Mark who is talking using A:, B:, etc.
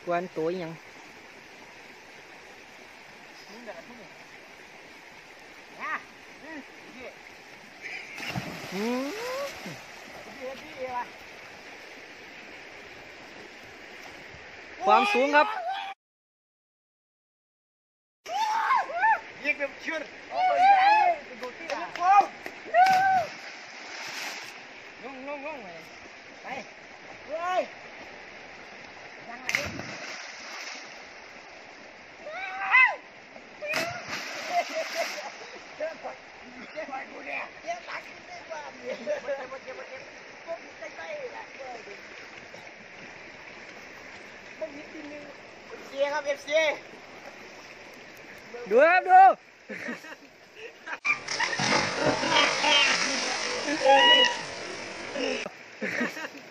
A: กวนตัวยังความสูงครับลงไปเฮ้ยยังไงเจ้าไปกูเนี่ยเจ้าตักกินได้บ้างเนี่ยมันเจ็บก็มีใกล้ๆแหละต้องนิดนึงเชียร์ครับFCดูครับดู